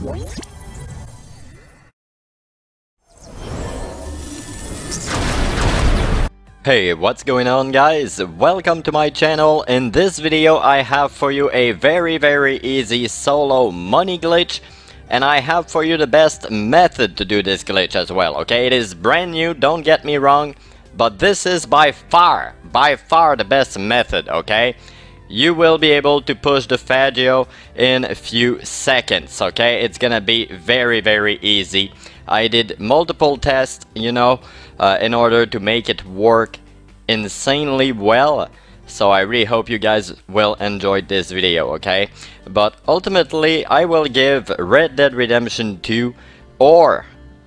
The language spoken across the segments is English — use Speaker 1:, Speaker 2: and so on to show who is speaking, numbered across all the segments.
Speaker 1: Hey, what's going on guys? Welcome to my channel. In this video I have for you a very easy solo money glitch, and I have for you the best method to do this glitch as well, okay? It is brand new, don't get me wrong, but this is by far the best method, okay? You will be able to push the Faggio in a few seconds, okay? It's gonna be very easy. I did multiple tests, you know, in order to make it work insanely well. So I really hope you guys will enjoy this video, okay? But ultimately, I will give Red Dead Redemption 2 or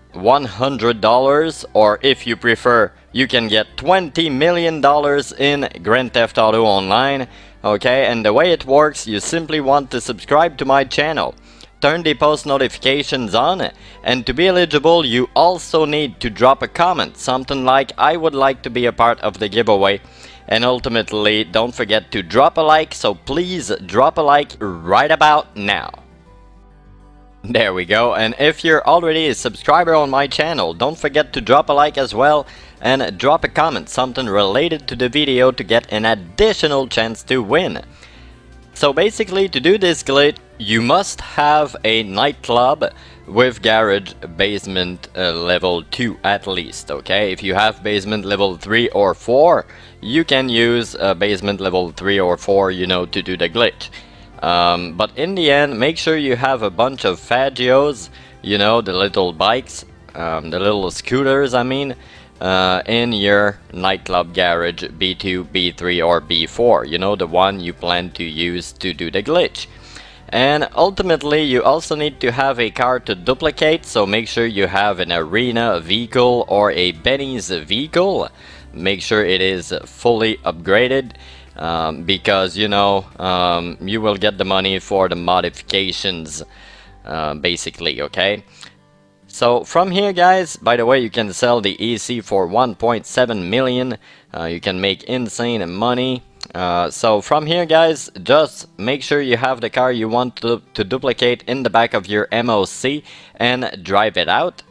Speaker 1: $100, or if you prefer, you can get $20 million in Grand Theft Auto Online, okay? And the way it works, you simply want to subscribe to my channel. Turn the post notifications on, and to be eligible you also need to drop a comment, something like "I would like to be a part of the giveaway," and ultimately don't forget to drop a like, so please drop a like right about now. There we go. And if you're already a subscriber on my channel, don't forget to drop a like as well, and drop a comment, something related to the video, to get an additional chance to win. So basically, to do this glitch, you must have a nightclub with garage basement level 2 at least, okay? If you have basement level 3 or 4, you can use basement level 3 or 4, you know, to do the glitch. But in the end, make sure you have a bunch of Faggios, you know, the little bikes, the little scooters, I mean, in your nightclub garage B2, B3 or B4, you know, the one you plan to use to do the glitch. And ultimately you also need to have a car to duplicate, so make sure you have an arena vehicle or a Benny's vehicle. Make sure it is fully upgraded, because you know, you will get the money for the modifications, basically, okay? So from here guys, by the way, you can sell the EC for 1.7 million. You can make insane money. So from here guys, just make sure you have the car you want to duplicate in the back of your MOC and drive it out.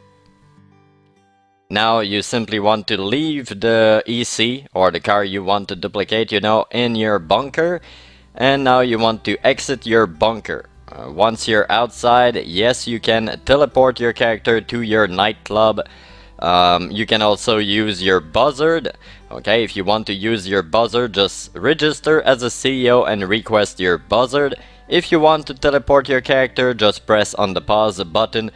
Speaker 1: Now you simply want to leave the EC or the car you want to duplicate, you know, in your bunker, and now you want to exit your bunker. Once you're outside, yes, you can teleport your character to your nightclub. You can also use your buzzard. Okay, if you want to use your buzzard, just register as a CEO and request your buzzard. If you want to teleport your character, just press on the pause button,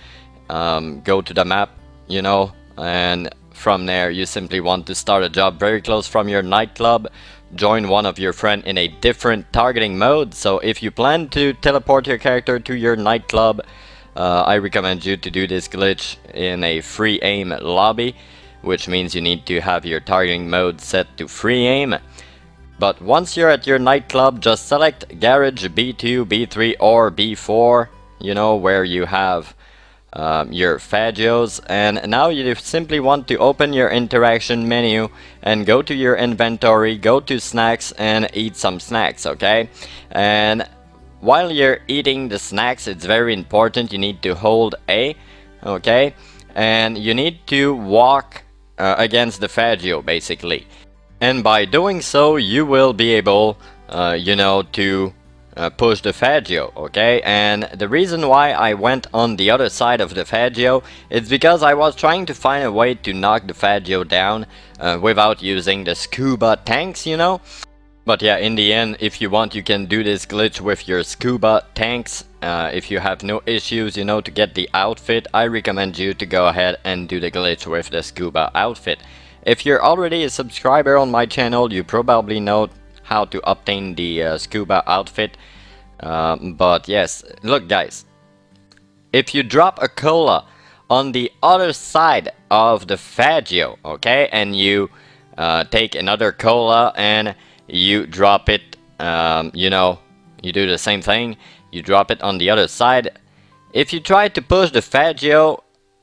Speaker 1: go to the map, you know, and from there you simply want to start a job very close from your nightclub. Join one of your friends in a different targeting mode. So if you plan to teleport your character to your nightclub, I recommend you to do this glitch in a free aim lobby, which means you need to have your targeting mode set to free aim. But once you're at your nightclub, just select garage B2, B3 or B4, you know, where you have your Faggios, and now you simply want to open your interaction menu and go to your inventory, go to snacks and eat some snacks, okay? And while you're eating the snacks, it's very important, you need to hold A, okay? And you need to walk against the Faggio basically, and by doing so you will be able you know, to push the Faggio, okay? And the reason why I went on the other side of the Faggio is because I was trying to find a way to knock the Faggio down without using the scuba tanks, you know? But yeah, in the end, if you want, you can do this glitch with your scuba tanks. If you have no issues, you know, to get the outfit, I recommend you to go ahead and do the glitch with the scuba outfit. If you're already a subscriber on my channel, you probably know how to obtain the scuba outfit. But yes, look guys, if you drop a cola on the other side of the Faggio, okay, and you take another cola and you drop it, you know, you do the same thing, you drop it on the other side. If you try to push the Faggio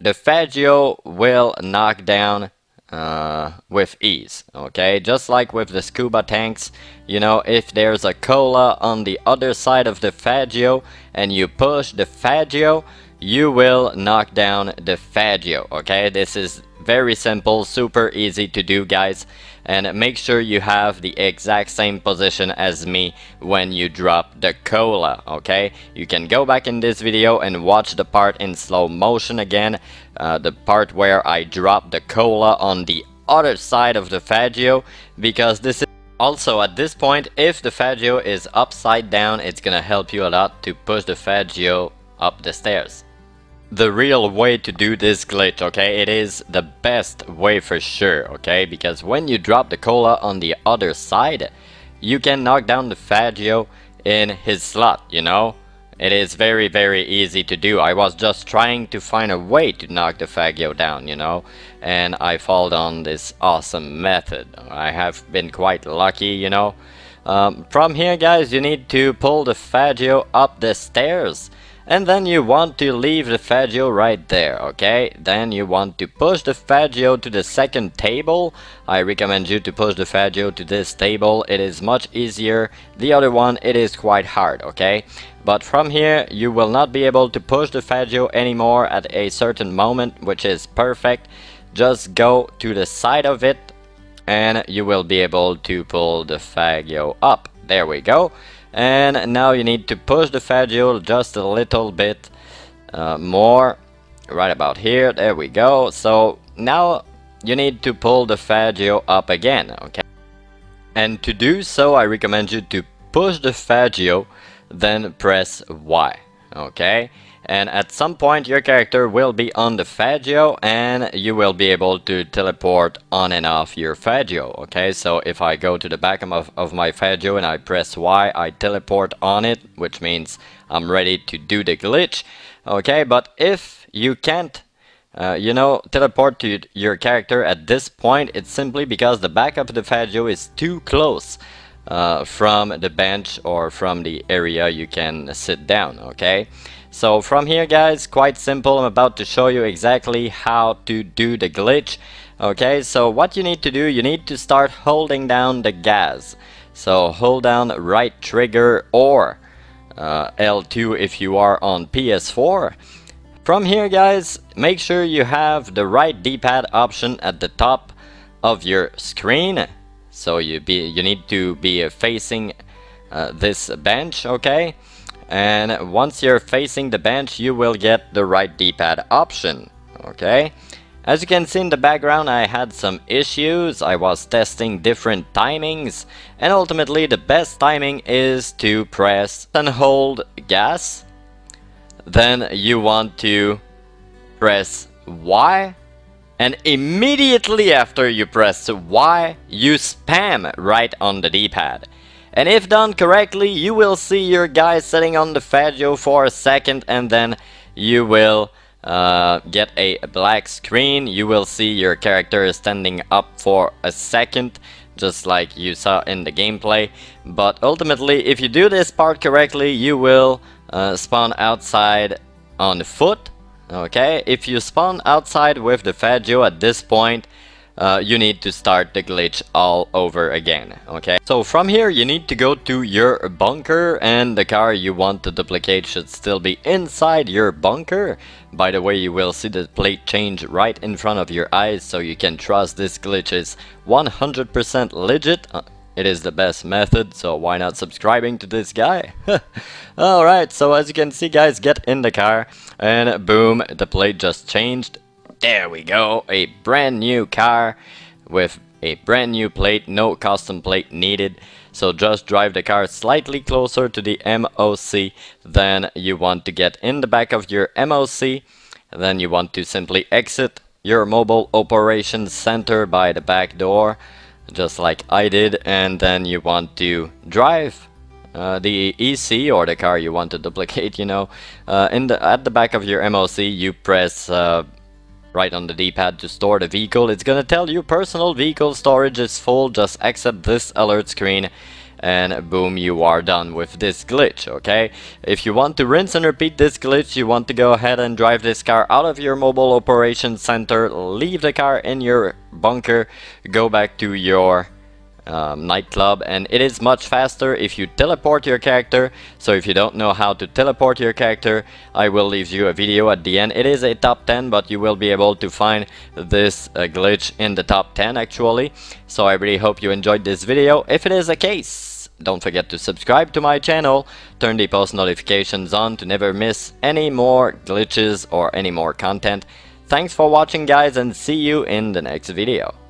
Speaker 1: will knock down with ease, okay? Just like with the scuba tanks, you know, if there's a cola on the other side of the Faggio and you push the Faggio, you will knock down the Faggio, okay? This is very simple, super easy to do, guys. And make sure you have the exact same position as me when you drop the cola, okay? You can go back in this video and watch the part in slow motion again. The part where I drop the cola on the other side of the Faggio, because this is also at this point, if the Faggio is upside down, it's gonna help you a lot to push the Faggio up the stairs. The real way to do this glitch, okay, it is the best way for sure, okay, because when you drop the cola on the other side, you can knock down the Faggio in his slot, you know. It is very, very easy to do. I was just trying to find a way to knock the Faggio down, you know, and I followed on this awesome method. I have been quite lucky, you know. From here, guys, you need to pull the Faggio up the stairs. And then you want to leave the Faggio right there, okay? Then you want to push the Faggio to the second table. I recommend you to push the Faggio to this table. It is much easier. The other one, it is quite hard, okay? But from here, you will not be able to push the Faggio anymore at a certain moment, which is perfect. Just go to the side of it, and you will be able to pull the Faggio up. There we go. And now you need to push the Faggio just a little bit more, right about here. There we go. So now you need to pull the Faggio up again, okay? And to do so, I recommend you to push the Faggio, then press Y, okay? And at some point your character will be on the Faggio and you will be able to teleport on and off your Faggio, okay? So if I go to the back of my Faggio and I press Y, I teleport on it, which means I'm ready to do the glitch, okay? But if you can't, you know, teleport to your character at this point, it's simply because the back of the Faggio is too close from the bench or from the area you can sit down, okay? So from here, guys, quite simple. I'm about to show you exactly how to do the glitch. Okay, so what you need to do, you need to start holding down the gas. So hold down right trigger or L2 if you are on PS4. From here, guys, make sure you have the right D-pad option at the top of your screen. So you need to be facing this bench, okay? And once you're facing the bench, you will get the right D-pad option, okay? As you can see in the background, I had some issues. I was testing different timings, and ultimately the best timing is to press and hold gas. Then you want to press Y, and immediately after you press Y, you spam right on the D-pad. And if done correctly, you will see your guy sitting on the Faggio for a second, and then you will get a black screen. You will see your character standing up for a second, just like you saw in the gameplay. But ultimately, if you do this part correctly, you will spawn outside on foot. Okay, if you spawn outside with the Faggio at this point, you need to start the glitch all over again, okay? So from here you need to go to your bunker, and the car you want to duplicate should still be inside your bunker. By the way, you will see the plate change right in front of your eyes, so you can trust this glitch is 100% legit. It is the best method, so why not subscribing to this guy? Alright, so as you can see, guys, get in the car, and boom, the plate just changed. There we go, a brand new car with a brand new plate, no custom plate needed. So just drive the car slightly closer to the MOC, then you want to get in the back of your MOC, then you want to simply exit your mobile operations center by the back door, just like I did, and then you want to drive the EC or the car you want to duplicate, you know. At the back of your MOC, you press right on the D-pad to store the vehicle. It's gonna tell you personal vehicle storage is full, just accept this alert screen, and boom, you are done with this glitch, okay? If you want to rinse and repeat this glitch, you want to go ahead and drive this car out of your mobile operations center, leave the car in your bunker, go back to your nightclub, and it is much faster if you teleport your character. So if you don't know how to teleport your character, I will leave you a video at the end. It is a top 10, but you will be able to find this glitch in the top 10 actually. So I really hope you enjoyed this video. If it is the case, don't forget to subscribe to my channel, turn the post notifications on to never miss any more glitches or any more content. Thanks for watching guys, and see you in the next video.